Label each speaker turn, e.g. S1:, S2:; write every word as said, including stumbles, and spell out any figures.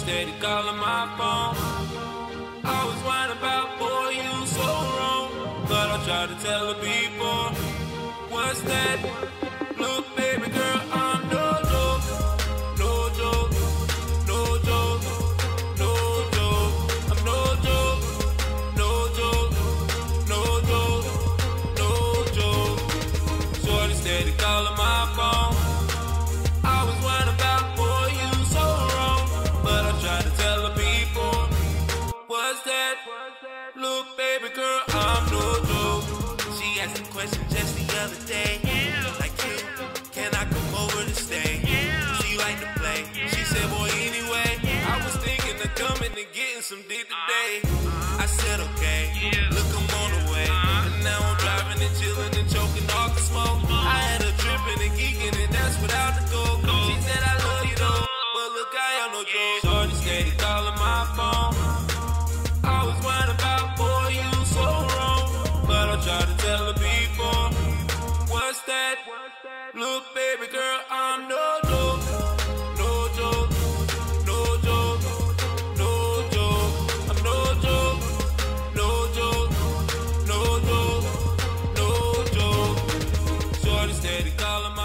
S1: steady calling my phone. I was whining about, boy, you so wrong. But I try to tell the people, what's that? Look, baby girl, I'm no joke, no joke, no joke, no joke. I'm no joke, no joke, no joke, no joke. Shorty steady calling my phone. I was whining about, boy, you so wrong. But I try to tell the people, what's that? Look, baby girl, I'm no joke. She asked a question just the other day, like, you, can I come over to stay? She liked to play. She said, boy, anyway, I was thinking of coming and getting some dick today. I said, okay, look, I'm on the way. And now I'm driving and chilling and choking off the smoke. I had her tripping and geeking, and that's without the gold. She said, I love you though, but look, I am no joke. Shorty steady calling my phone. I was whining about, boy, you so wrong. But I try to tell the people, what's that? Look, baby girl, I'm no joke, no joke, no joke, no joke. I'm no joke, no joke, no joke, no joke. Shorty steady calling